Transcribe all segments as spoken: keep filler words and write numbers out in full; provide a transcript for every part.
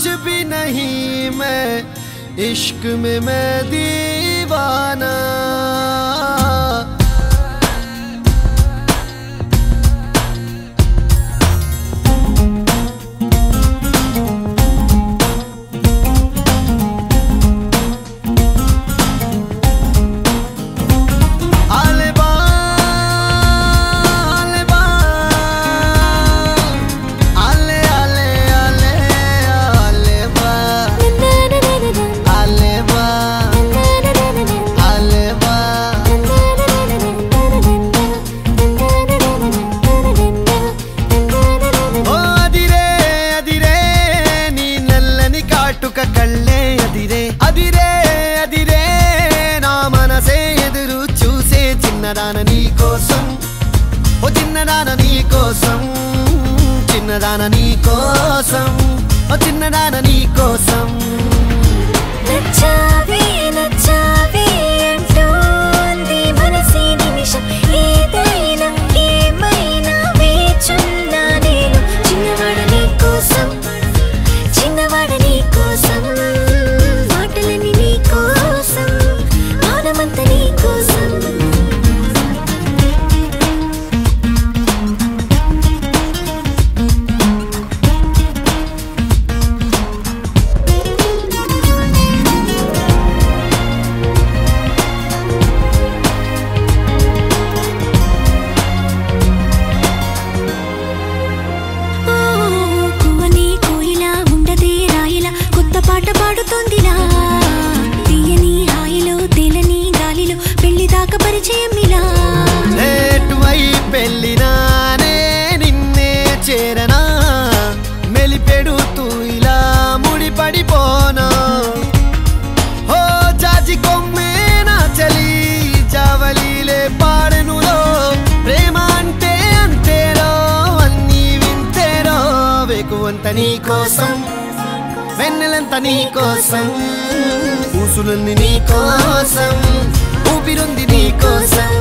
भी नहीं मैं इश्क में मैं दीवाना। కళ్ళే అదిరే అదిరే అదిరే నా మనసే ఎదురు చూసే చిన్నదాన నీ కోసం, ఓ చిన్నదాన నీ కోసం, చిన్నదాన నీ కోసం, ఓ చిన్నదాన నీ కోసం। నచ్చావే నచ్చావే అంటోంది మనసే నిమిషం, ఏదైనా ఏమైనా వేచున్నా నేను చిన్నవాడ నీ కోసం, చిన్నవాడ నీ కోసం, మాటలని నీ కోసం, మానమంత నీ కోసం। పాట పాడుతోందిలా తీయని హాయిలో తేలని గాలిలో పెళ్లి దాకా పరిచయం ఇలా లేటువై పెళ్ళినానే నిన్నే చేరనా మెలిపెడుతూ ఇలా ముడిపడిపోనా ఓ జాజి కొమ్మే నా చలి జావలీలే పాడెనులో ప్రేమ అంటే అంతేరో అన్నీ వింతేరో వేకువంత నీ కోసం వెన్నెలంత నీ కోసం ఊసులుంది నీ కోసం ఊపిరుంది నీ కోసం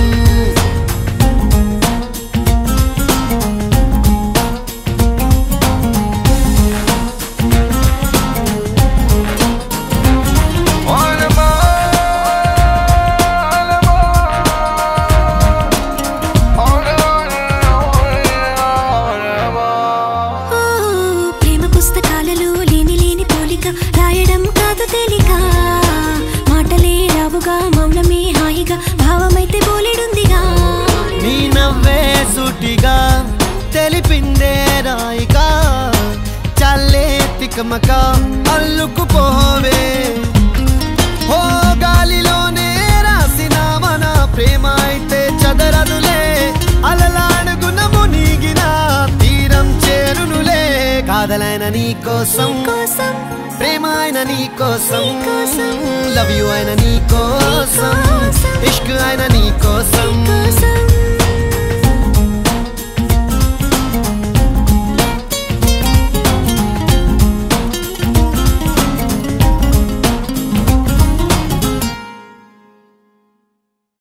రాయడం కాదు తేలిక మాటలే రావుగా మౌనమే హాయిగా భావమైతే బోలెడుందిగా నీ నవ్వే సూటిగా తెలిపిందే రాయిగా చల్లే తికమక అల్లుకుపోవే ఓ గాలిలోనే రాసిన మన ప్రేమ అయితే చదరదులే అలలాడుగున మునిగిన తీరం చేరునులే కాదలైన నీ కోసం ప్రేమ అయిన నీ కోసం లవ్ యూ అయిన నీ కోసం ఇష్క్ అయిన నీ కోసం